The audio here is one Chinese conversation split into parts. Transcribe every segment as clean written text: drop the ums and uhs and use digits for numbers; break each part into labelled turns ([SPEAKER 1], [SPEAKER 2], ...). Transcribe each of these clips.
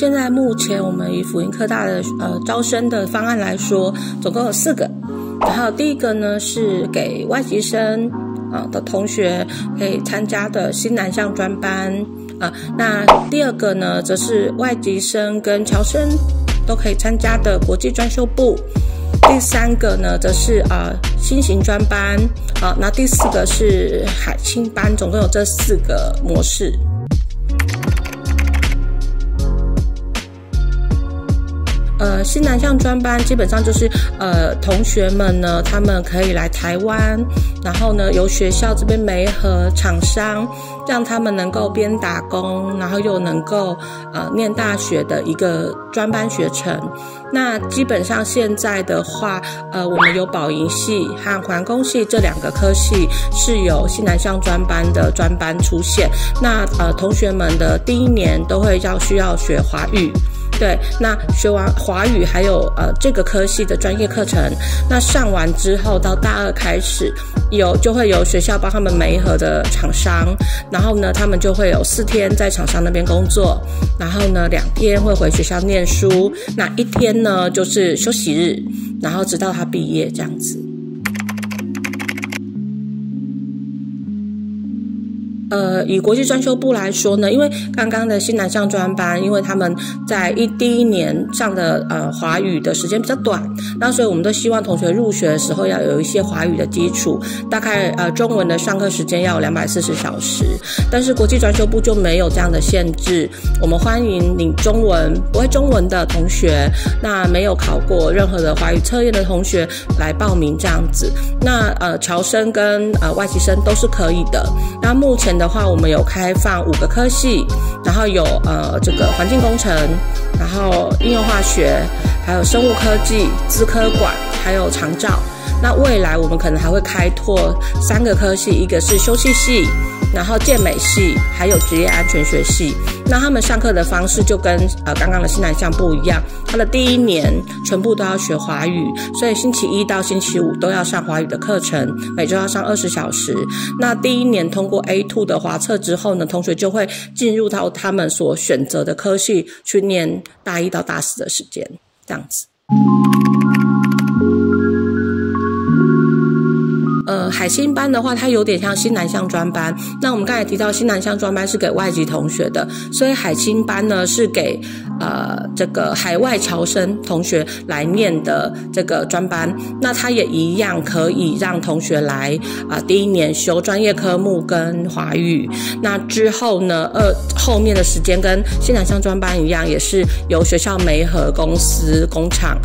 [SPEAKER 1] 现在目前我们以辅仁科大的招生的方案来说，总共有4个。然后第一个呢是给外籍生的同学可以参加的新南向专班那第二个呢则是外籍生跟侨生都可以参加的国际专修部。第3个呢则是新型专班那第4个是海青班，总共有这4个模式。新南向专班基本上就是同学们呢他们可以来台湾，然后呢由学校这边媒合厂商，让他们能够边打工然后又能够念大学的一个专班学程。那基本上现在的话我们有保营系和环工系这2个科系是有新南向专班的专班出现。那同学们的第1年都会需要学华语，对，那学完华语还有这个科系的专业课程，那上完之后到大2开始就会由学校帮他们媒合的厂商，然后呢他们就会有4天在厂商那边工作，然后呢2天会回学校念书，那1天呢就是休息日，然后直到他毕业这样子。以国际专修部来说呢，因为刚刚的新南向专班，因为他们在第一年上的华语的时间比较短，那所以我们都希望同学入学的时候要有一些华语的基础，大概中文的上课时间要有240小时。但是国际专修部就没有这样的限制，我们欢迎你不会中文的同学，那没有考过任何的华语测验的同学来报名这样子。那侨生跟外籍生都是可以的。那目前的话我们有开放5个科系，然后有这个环境工程，然后应用化学，还有生物科技、资科管，还有长照。那未来我们可能还会开拓3个科系，一个是修气系，然后健美系，还有职业安全学系。那他们上课的方式就跟刚刚的新南向不一样，他的第1年全部都要学华语，所以星期1到星期5都要上华语的课程，每周要上20小时。那第1年通过 A2 的华测之后呢，同学就会进入到他们所选择的科系去念大1到大4的时间，这样子。海青班的话它有点像新南向专班，那我们刚才提到新南向专班是给外籍同学的，所以海青班呢是给这个海外侨生同学来念的这个专班。那它也一样可以让同学来第1年修专业科目跟华语，那之后呢后面的时间跟新南向专班一样，也是由学校媒合公司工厂。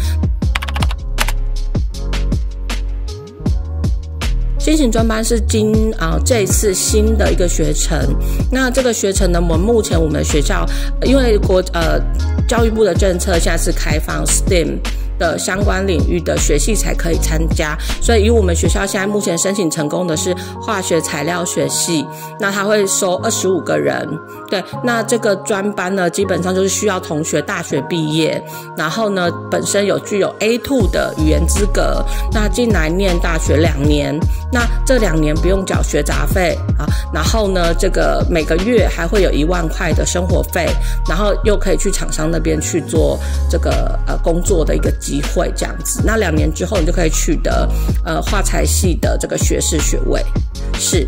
[SPEAKER 1] 新型专班是这一次新的一个学程，那这个学程呢，目前我们学校因为教育部的政策现在是开放 STEM 的相关领域的学系才可以参加，所以以我们学校现在目前申请成功的是化学材料学系，那他会收25个人。对，那这个专班呢基本上就是需要同学大学毕业，然后呢本身具有 A2 的语言资格，那进来念大学2年，那这2年不用缴学杂费然后呢这个每个月还会有1万块的生活费，然后又可以去厂商那边去做这个工作的一个机会这样子。那2年之后你就可以取得化材系的这个学士学位。是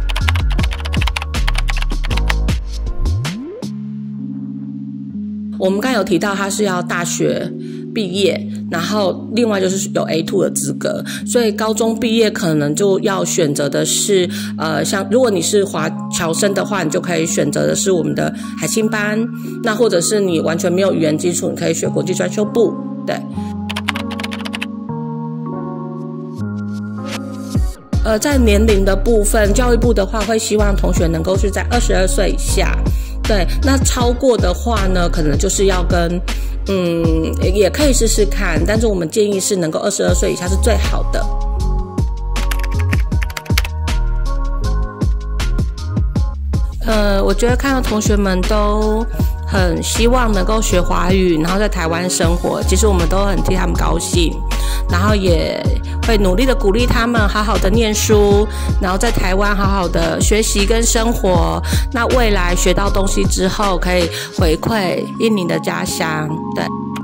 [SPEAKER 1] 我们刚才有提到它是要大学毕业，然后另外就是有 A2 的资格，所以高中毕业可能就要选择的是像如果你是侨生的话，你就可以选择的是我们的海青班，那或者是你完全没有语言基础，你可以学国际专修部。对，在年龄的部分，教育部的话会希望同学能够是在22岁以下。对，那超过的话呢，可能就是要跟也可以试试看，但是我们建议是能够22岁以下是最好的。我觉得看到同学们都很希望能够学华语，然后在台湾生活，其实我们都很替他们高兴，然后也会努力的鼓励他们好好的念书，然后在台湾好好的学习跟生活。那未来学到东西之后，可以回馈印尼的家乡。对。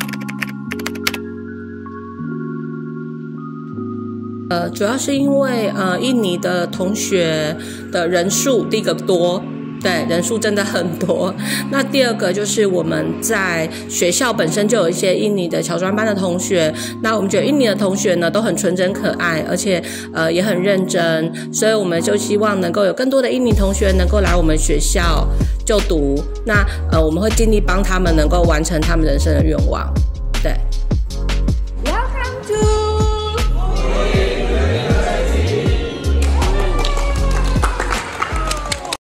[SPEAKER 1] 主要是因为印尼的同学的人数第一个多，对，人数真的很多。那第二个就是我们在学校本身就有一些印尼的侨专班的同学，那我们觉得印尼的同学呢都很纯真可爱，而且也很认真，所以我们就希望能够有更多的印尼同学能够来我们学校就读。那我们会尽力帮他们能够完成他们人生的愿望。